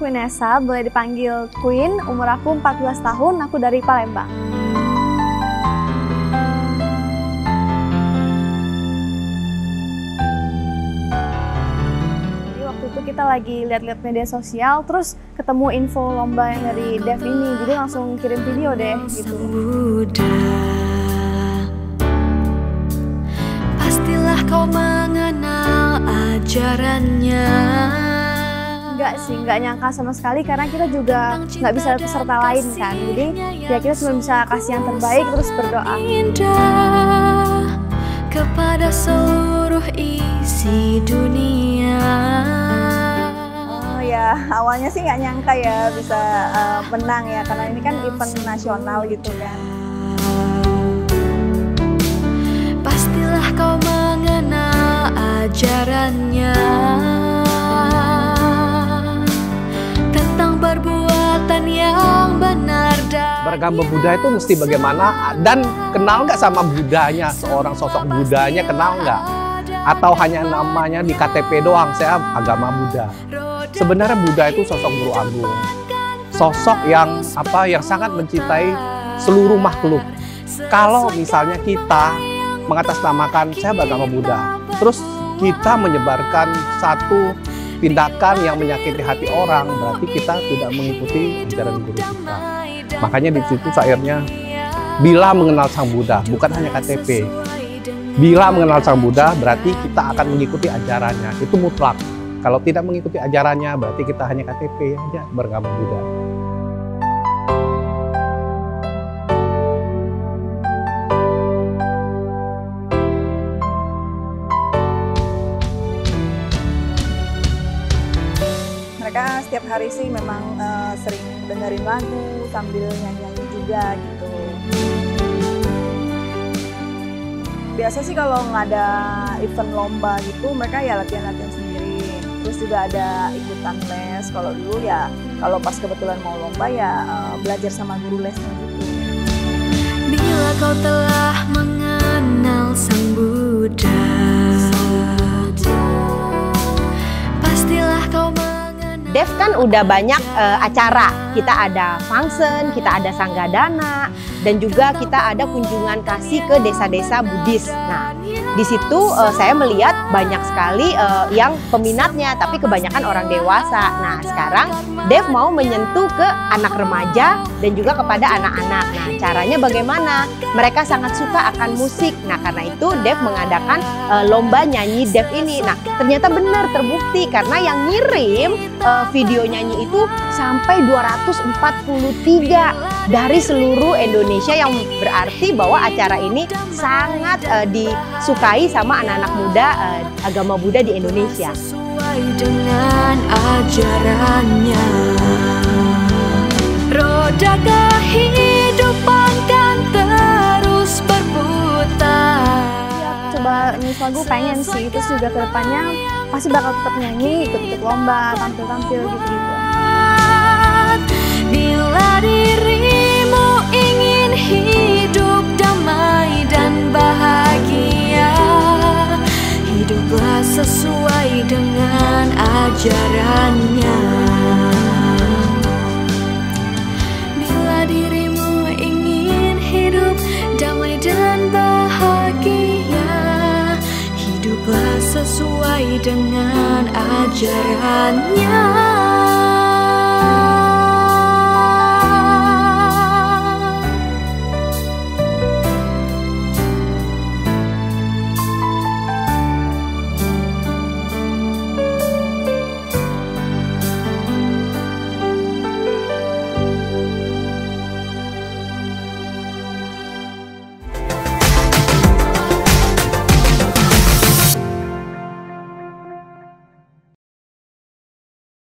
Queen Esa, boleh dipanggil Queen. Umur aku 14 tahun, aku dari Palembang. Jadi waktu itu kita lagi lihat-lihat media sosial, terus ketemu info lomba yang dari Dev ini, jadi langsung kirim video deh gitu. Pastilah kau mengenal ajarannya. Enggak sih, nggak nyangka sama sekali karena kita juga nggak bisa peserta lain kan. Jadi ya kita cuma bisa kasih yang terbaik terus berdoa. Indah kepada seluruh isi dunia. Oh ya, awalnya sih nggak nyangka ya bisa menang ya, karena ini kan event nasional gitu kan. Pastilah kau mengenal ajarannya. Perbuatan yang benar dan beragama Buddha itu mesti bagaimana, dan kenal nggak sama Budanya, seorang sosok Budanya kenal nggak? Atau hanya namanya di KTP doang, saya agama Buddha. Sebenarnya Buddha itu sosok guru agung, sosok yang sangat mencintai seluruh makhluk. Kalau misalnya kita mengatasnamakan saya beragama Buddha, terus kita menyebarkan satu tindakan yang menyakiti hati orang, berarti kita tidak mengikuti ajaran guru kita. Makanya di situ akhirnya bila mengenal Sang Buddha, bukan hanya KTP. Bila mengenal Sang Buddha, berarti kita akan mengikuti ajarannya. Itu mutlak. Kalau tidak mengikuti ajarannya, berarti kita hanya KTP aja beragama Buddha. Mereka setiap hari sih memang sering dengerin lagu sambil nyanyi-nyanyi juga gitu. Biasa sih kalau nggak ada event lomba gitu, mereka ya latihan-latihan sendiri. Terus juga ada ikutan les. Kalau dulu ya, kalau pas kebetulan mau lomba ya belajar sama guru lesnya gitu. Bila kau telah mengenal Sang Buddha, pastilah kau Dev kan udah banyak acara, kita ada function, kita ada sanggadana, dan juga kita ada kunjungan kasih ke desa-desa Buddhis. Nah, di situ saya melihat banyak sekali yang peminatnya, tapi kebanyakan orang dewasa. Nah, sekarang Dev mau menyentuh ke anak remaja dan juga kepada anak-anak. Nah, caranya bagaimana? Mereka sangat suka akan musik. Nah, karena itu Dev mengadakan lomba nyanyi Dev ini. Nah, ternyata benar terbukti karena yang ngirim video nyanyi itu sampai 243 dari seluruh Indonesia, yang berarti bahwa acara ini sangat disukai sama anak-anak muda agama Buddha di Indonesia. Sesuai dengan ajarannya, roda kehidupan kan terus berputar. Coba nulis lagu pengen sih, terus juga kedepannya pasti bakal tetap nyanyi, ikut-ikut lomba, tampil-tampil gitu-gitu. Bila dirimu ingin hidup damai dan bahagia, hiduplah sesuai dengan ajarannya. Bila dirimu ingin hidup damai dan bahagia, hiduplah sesuai dengan ajarannya.